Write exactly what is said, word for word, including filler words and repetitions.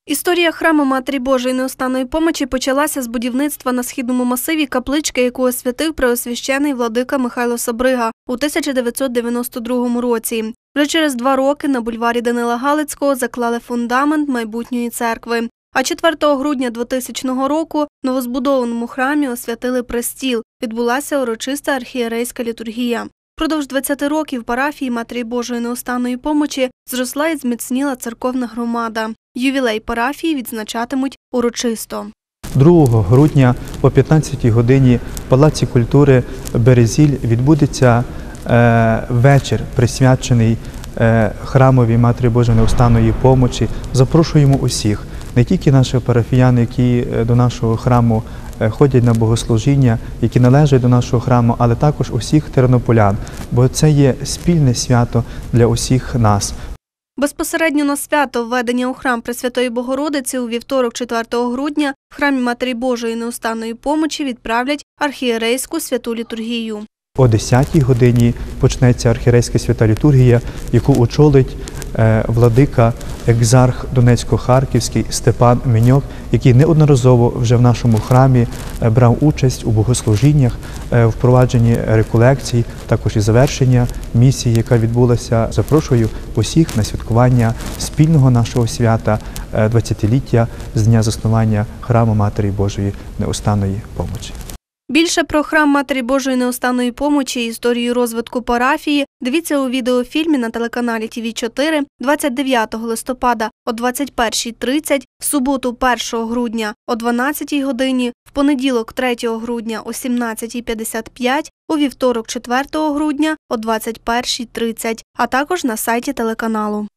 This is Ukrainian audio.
Історія храму Матері Божої Неустанної Помочі почалася з будівництва на Східному масиві каплички, яку освятив преосвящений владика Михайло Собрига у тисяча дев'ятсот дев'яносто другому році. Вже через два роки на бульварі Данила Галицького заклали фундамент майбутньої церкви. А четвертого грудня двотисячного року в новозбудованому храмі освятили престіл. Відбулася урочиста архієрейська літургія. Впродовж двадцяти років парафії Матері Божої Неустанної Помочі зросла і зміцніла церковна громада. Ювілей парафії відзначатимуть урочисто. другого грудня о п'ятнадцятій годині в Палаці культури «Березіль» відбудеться е, вечір, присвячений е, храмові Матері Божої Неустанної Помочі. Запрошуємо усіх, не тільки наших парафіян, які до нашого храму ходять на богослужіння, які належать до нашого храму, але також усіх тернополян, бо це є спільне свято для усіх нас. Безпосередньо на свято введення у храм Пресвятої Богородиці у вівторок четвертого грудня в храмі Матері Божої Неустанної Помочі відправлять архієрейську святу літургію. О десятій годині почнеться архієрейська свята літургія, яку очолить владика, екзарх Донецько-Харківський Степан Меньок, який неодноразово вже в нашому храмі брав участь у богослужіннях, в впровадженні реколекцій, також і завершення місії, яка відбулася. Запрошую усіх на святкування спільного нашого свята двадцятиліття з дня заснування храму Матері Божої Неустанної Помочі. Більше про храм Матері Божої Неустанної Помочі і історію розвитку парафії дивіться у відеофільмі на телеканалі Ті Ві чотири двадцять дев'ятого листопада о двадцять першій тридцять, в суботу першого грудня о дванадцятій годині, в понеділок третього грудня о сімнадцятій п'ятдесят п'ять, у вівторок четвертого грудня о двадцять першій тридцять, а також на сайті телеканалу.